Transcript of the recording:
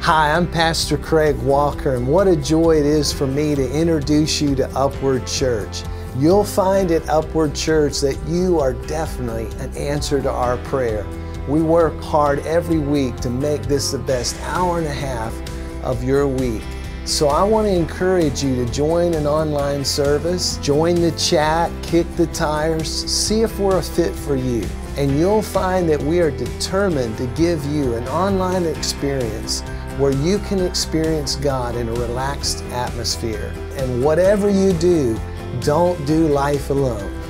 Hi, I'm Pastor Craig Walker, and what a joy it is for me to introduce you to Upward Church. You'll find at Upward Church that you are definitely an answer to our prayer. We work hard every week to make this the best hour and a half of your week. So I want to encourage you to join an online service, join the chat, kick the tires, see if we're a fit for you. And you'll find that we are determined to give you an online experience where you can experience God in a relaxed atmosphere. And whatever you do, don't do life alone.